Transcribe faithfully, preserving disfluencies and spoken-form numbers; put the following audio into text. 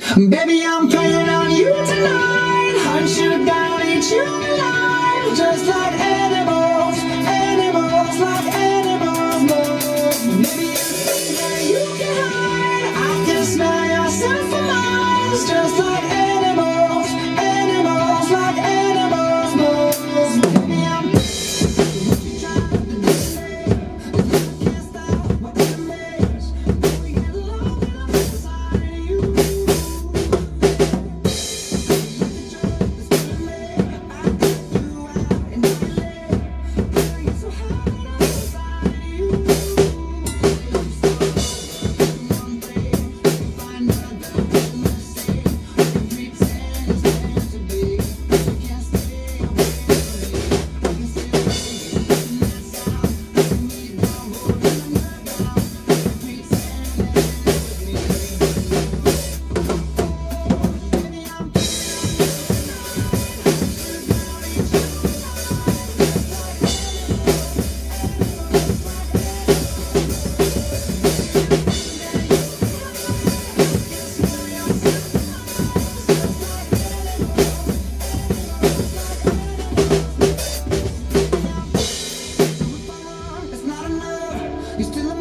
Baby, I'm playing on you tonight. Hunt you down, eat you alive. Just like animals, animals, like animals, no. Maybe you think that you can hide. I can smell your scent for miles. Just like animals, animals, like animals, no. Baby, I'm what you trying to do. I can't stop what you miss. We get lost inside of you. You still